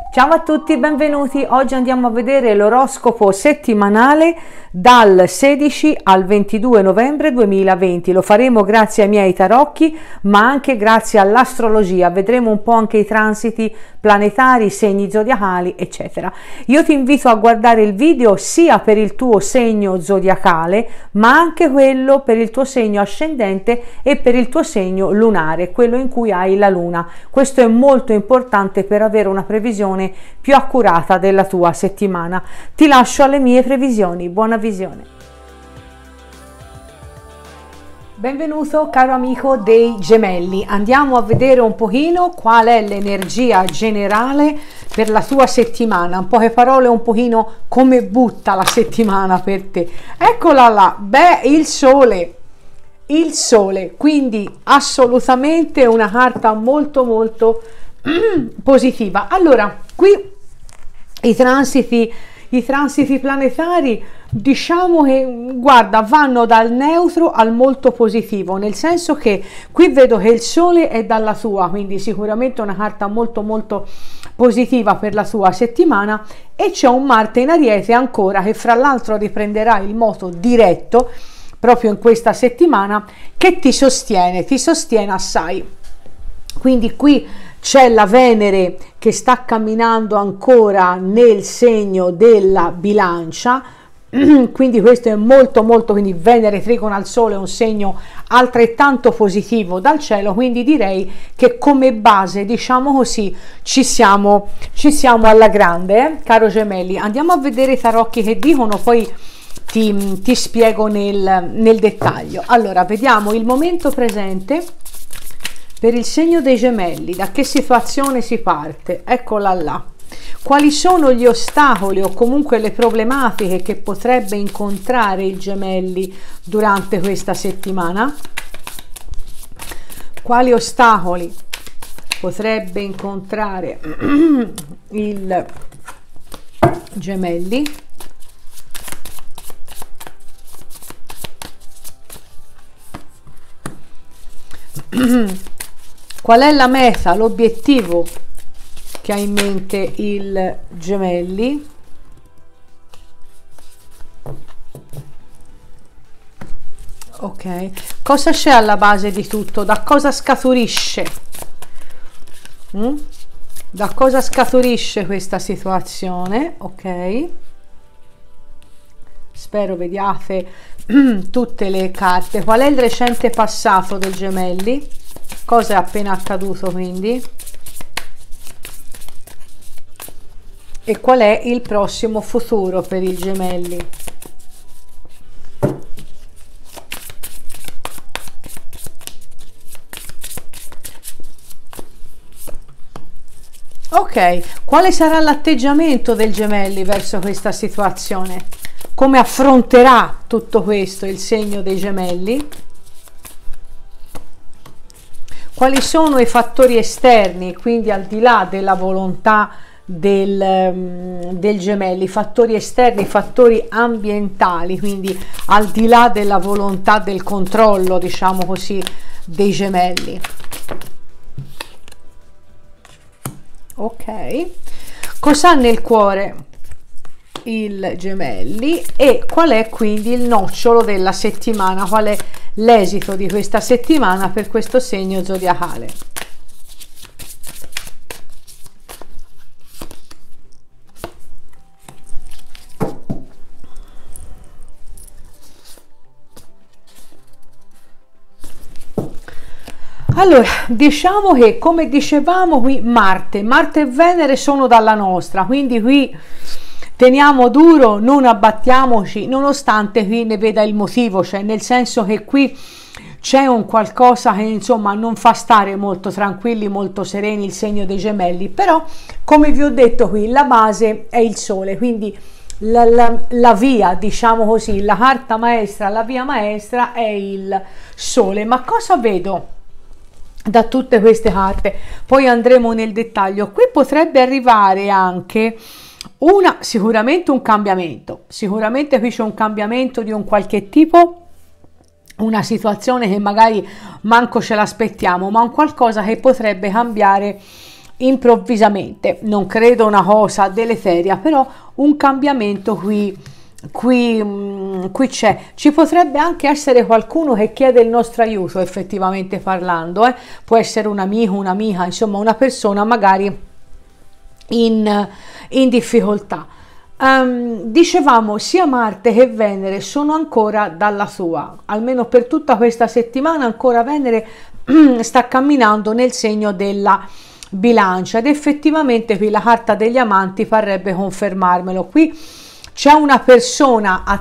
Ciao a tutti, benvenuti. Oggi andiamo a vedere l'oroscopo settimanale dal 16 al 22 novembre 2020. Lo faremo grazie ai miei tarocchi, ma anche grazie all'astrologia. Vedremo un po' anche i transiti planetari, segni zodiacali, eccetera. Io ti invito a guardare il video sia per il tuo segno zodiacale, ma anche quello per il tuo segno ascendente e per il tuo segno lunare, quello in cui hai la luna. Questo è molto importante per avere una previsione più accurata della tua settimana. Ti lascio alle mie previsioni. Buona visione. Benvenuto caro amico dei gemelli. Andiamo a vedere un pochino qual è l'energia generale per la tua settimana. In poche parole, un pochino come butta la settimana per te. Eccola là, beh, il sole, quindi assolutamente una carta molto positiva. Allora, qui i transiti planetari, diciamo che guarda, vanno dal neutro al molto positivo, nel senso che qui vedo che il sole è dalla tua, quindi sicuramente una carta molto positiva per la tua settimana, e c'è un Marte in Ariete ancora che fra l'altro riprenderà il moto diretto proprio in questa settimana, che ti sostiene assai. Quindi qui c'è la Venere che sta camminando ancora nel segno della Bilancia, quindi questo è molto, quindi Venere trigona al Sole è un segno altrettanto positivo dal cielo, quindi direi che come base, diciamo così, ci siamo alla grande, caro gemelli. Andiamo a vedere i tarocchi che dicono, poi ti spiego nel dettaglio. Allora, vediamo il momento presente per il segno dei gemelli. Da che situazione si parte? Eccola là. Quali sono gli ostacoli o comunque le problematiche che potrebbe incontrare il gemelli durante questa settimana? Quali ostacoli potrebbe incontrare il gemelli? Qual è la meta, l'obiettivo che ha in mente il gemelli? Ok, cosa c'è alla base di tutto? Da cosa scaturisce? Da cosa scaturisce questa situazione? Ok, spero vediate tutte le carte. Qual è il recente passato del gemelli? Cosa è appena accaduto quindi? E qual è il prossimo futuro per il gemelli? Ok, quale sarà l'atteggiamento del gemelli verso questa situazione? Come affronterà tutto questo il segno dei gemelli? Quali sono i fattori esterni, quindi al di là della volontà del gemelli, fattori esterni, fattori ambientali, quindi al di là della volontà del controllo, diciamo così, dei gemelli? Ok, cosa ha nel cuore il gemelli e qual è quindi il nocciolo della settimana? Qual è l'esito di questa settimana per questo segno zodiacale? Allora, diciamo che, come dicevamo, qui Marte e Venere sono dalla nostra, quindi qui teniamo duro, non abbattiamoci, nonostante qui ne veda il motivo, cioè nel senso che qui c'è un qualcosa che insomma non fa stare molto tranquilli, molto sereni il segno dei gemelli, però come vi ho detto qui la base è il sole, quindi la via, diciamo così, la carta maestra, la via maestra è il sole. Ma cosa vedo da tutte queste carte? Poi andremo nel dettaglio. Qui potrebbe arrivare anche sicuramente un cambiamento, sicuramente qui c'è un cambiamento di un qualche tipo, una situazione che magari manco ce l'aspettiamo, ma un qualcosa che potrebbe cambiare improvvisamente, non credo una cosa deleteria, però un cambiamento qui c'è. Ci potrebbe anche essere qualcuno che chiede il nostro aiuto, effettivamente parlando, può essere un amico, un'amica, insomma una persona magari in difficoltà. Dicevamo, sia Marte che Venere sono ancora dalla sua, almeno per tutta questa settimana ancora Venere sta camminando nel segno della Bilancia, ed effettivamente qui la carta degli amanti parrebbe confermarmelo. Qui c'è una persona a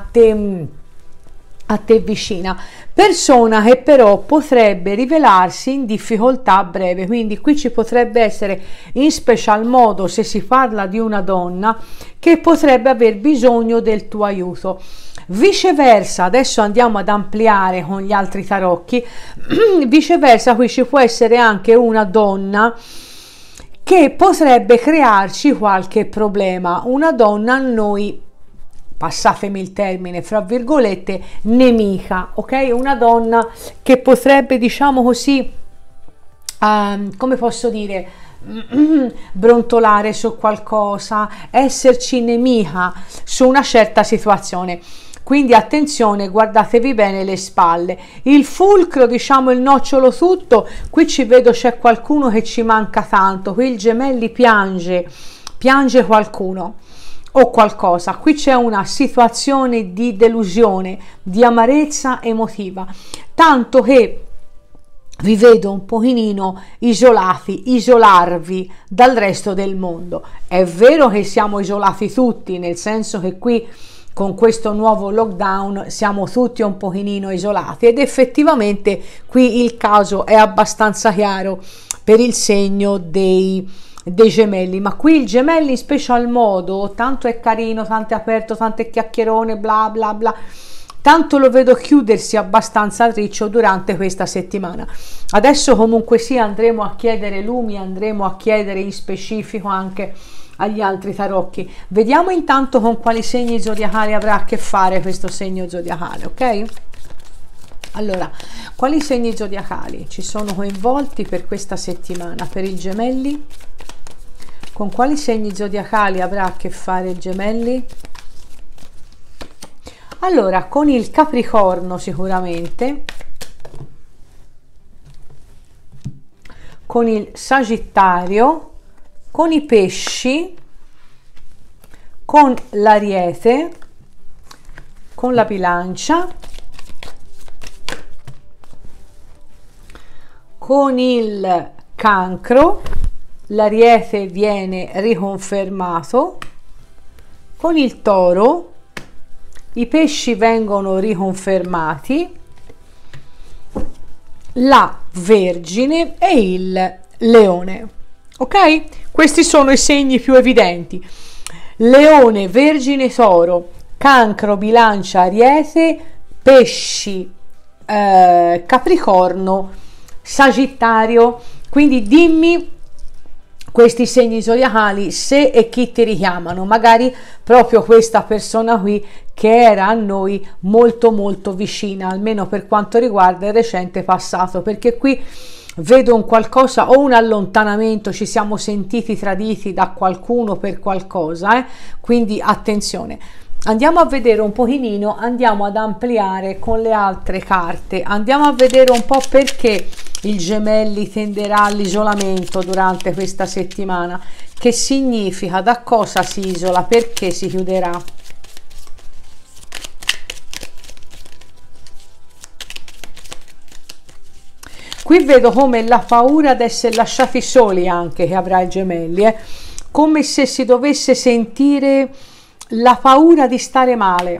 te vicina, persona che però potrebbe rivelarsi in difficoltà a breve, quindi qui ci potrebbe essere, in special modo se si parla di una donna, che potrebbe aver bisogno del tuo aiuto. Viceversa, adesso andiamo ad ampliare con gli altri tarocchi, viceversa qui ci può essere anche una donna che potrebbe crearci qualche problema, una donna a noi, passatemi il termine, fra virgolette, nemica, ok? Una donna che potrebbe, diciamo così, come posso dire, brontolare su qualcosa, esserci nemica su una certa situazione. Quindi attenzione, guardatevi bene le spalle. Il fulcro, diciamo il nocciolo tutto, qui ci vedo c'è qualcuno che ci manca tanto, qui il Gemelli piange qualcuno o qualcosa. Qui c'è una situazione di delusione, di amarezza emotiva, tanto che vi vedo un pochino isolarvi dal resto del mondo. È vero che siamo isolati tutti, nel senso che qui con questo nuovo lockdown siamo tutti un pochino isolati, ed effettivamente qui il caso è abbastanza chiaro per il segno dei Gemelli, ma qui il Gemelli in special modo, tanto è carino, tanto è aperto, tanto è chiacchierone, bla bla bla, tanto lo vedo chiudersi abbastanza riccio durante questa settimana. Adesso comunque sì, andremo a chiedere lumi, andremo a chiedere in specifico anche agli altri tarocchi. Vediamo intanto con quali segni zodiacali avrà a che fare questo segno zodiacale, ok? Allora, quali segni zodiacali ci sono coinvolti per questa settimana per il Gemelli? Con quali segni zodiacali avrà a che fare il Gemelli? Allora, con il Capricorno sicuramente, con il Sagittario, con i Pesci, con l'Ariete, con la Bilancia, con il Cancro, l'Ariete viene riconfermato, con il Toro, i Pesci vengono riconfermati, la Vergine e il Leone. Ok? Questi sono i segni più evidenti: Leone, Vergine, Toro, Cancro, Bilancia, Ariete, Pesci, Capricorno, Sagittario. Quindi dimmi questi segni zodiacali se e chi ti richiamano, magari proprio questa persona qui che era a noi molto molto vicina, almeno per quanto riguarda il recente passato, perché qui vedo un qualcosa o un allontanamento, ci siamo sentiti traditi da qualcuno per qualcosa, quindi attenzione. Andiamo a vedere un pochino, andiamo ad ampliare con le altre carte, andiamo a vedere un po' perché il Gemelli tenderà all'isolamento durante questa settimana, che significa, da cosa si isola, perché si chiuderà. Qui vedo come la paura di essere lasciati soli anche che avrà il Gemelli, come se si dovesse sentire la paura di stare male.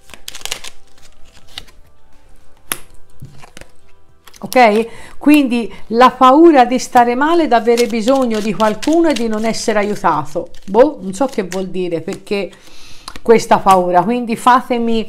Ok? Quindi la paura di stare male, di avere bisogno di qualcuno e di non essere aiutato. Boh, non so che vuol dire, perché questa paura. Quindi fatemi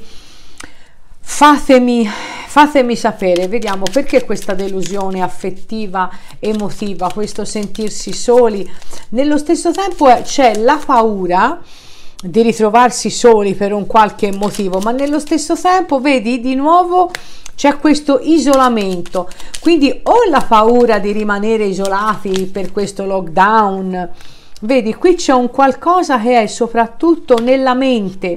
sapere, vediamo perché questa delusione affettiva, emotiva, questo sentirsi soli. Nello stesso tempo c'è la paura di ritrovarsi soli per un qualche motivo, ma nello stesso tempo vedi di nuovo c'è questo isolamento, quindi ho la paura di rimanere isolati per questo lockdown. Vedi, qui c'è un qualcosa che è soprattutto nella mente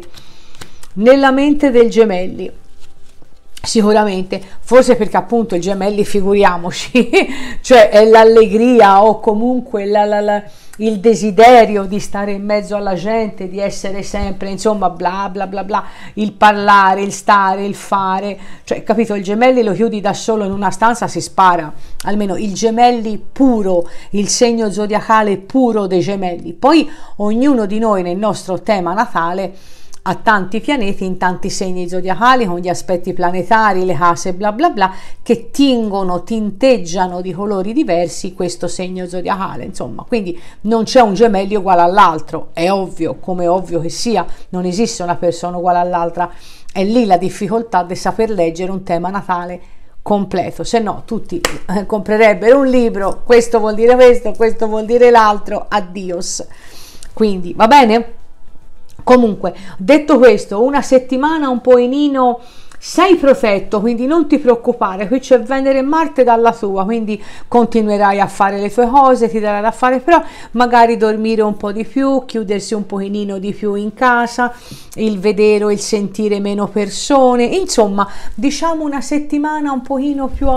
del Gemelli. Sicuramente, forse perché appunto il Gemelli, figuriamoci, cioè è l'allegria o comunque il desiderio di stare in mezzo alla gente, di essere sempre, insomma, bla bla bla bla, il parlare, il stare, il fare, cioè, capito, il Gemelli lo chiudi da solo in una stanza, si spara, almeno il Gemelli puro, il segno zodiacale puro dei Gemelli. Poi ognuno di noi nel nostro tema natale ha tanti pianeti in tanti segni zodiacali, con gli aspetti planetari, le case bla bla bla, che tinteggiano di colori diversi questo segno zodiacale, insomma, quindi non c'è un Gemelli uguale all'altro, è ovvio, come è ovvio che sia, non esiste una persona uguale all'altra, è lì la difficoltà di saper leggere un tema natale completo, se no tutti comprerebbero un libro, questo vuol dire questo vuol dire l'altro, addios. Quindi va bene? Comunque, detto questo, una settimana un pochino sei protetto, quindi non ti preoccupare, qui c'è Venere e Marte dalla tua, quindi continuerai a fare le tue cose, ti darai da fare, però magari dormire un po' di più, chiudersi un pochino di più in casa, il vedere o il sentire meno persone, insomma, diciamo una settimana un pochino più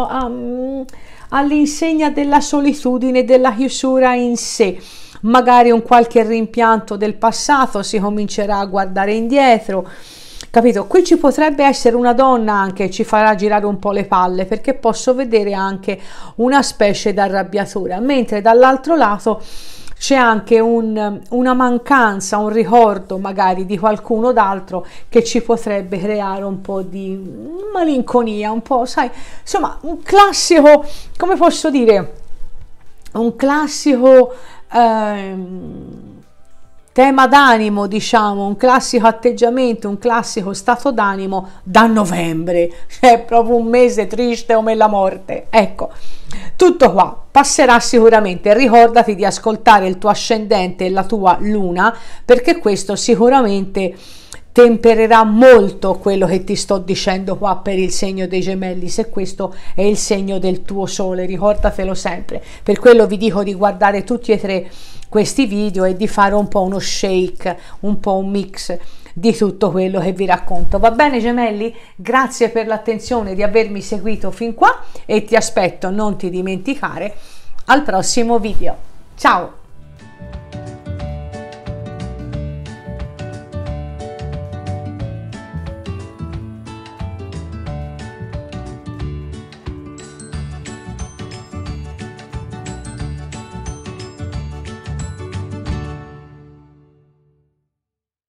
all'insegna della solitudine, della chiusura in sé. Magari un qualche rimpianto del passato, si comincerà a guardare indietro, capito? Qui ci potrebbe essere una donna anche, ci farà girare un po' le palle, perché posso vedere anche una specie di arrabbiatura, mentre dall'altro lato c'è anche una mancanza, un ricordo magari di qualcuno d'altro che ci potrebbe creare un po' di malinconia, un po', sai, insomma, un classico, come posso dire, un classico tema d'animo, diciamo, un classico atteggiamento, un classico stato d'animo da novembre, cioè proprio un mese triste come la morte. Ecco, tutto qua, passerà sicuramente. Ricordati di ascoltare il tuo ascendente e la tua luna, perché questo sicuramente tempererà molto quello che ti sto dicendo qua per il segno dei Gemelli, se questo è il segno del tuo sole, ricordatelo sempre. Per quello vi dico di guardare tutti e tre questi video e di fare un po' uno shake, un po' un mix di tutto quello che vi racconto. Va bene Gemelli? Grazie per l'attenzione di avermi seguito fin qua e ti aspetto, non ti dimenticare, al prossimo video. Ciao!